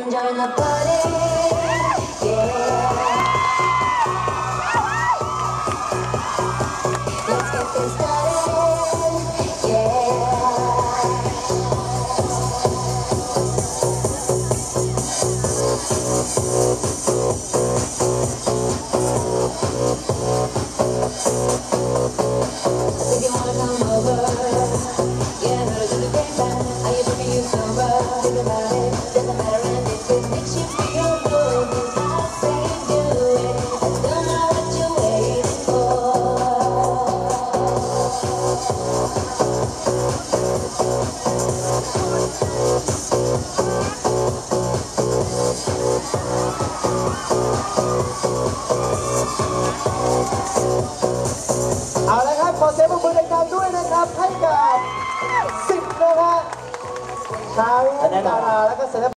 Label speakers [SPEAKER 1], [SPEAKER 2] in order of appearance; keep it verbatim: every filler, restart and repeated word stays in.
[SPEAKER 1] Come join the party, yeah. Let's get this started, yeah. If you wanna come over, yeah, heard it in the grapevine. Are you drinking you sober? Think about it, doesn't matter, and if it makes you feel good, then I say do it. I don't know what you're waiting for.
[SPEAKER 2] เอาละครับขอเสียงปรบมือดังๆด้วยนะครับให้กับสิบนะฮะทั้งดาราและก็ศิลปิน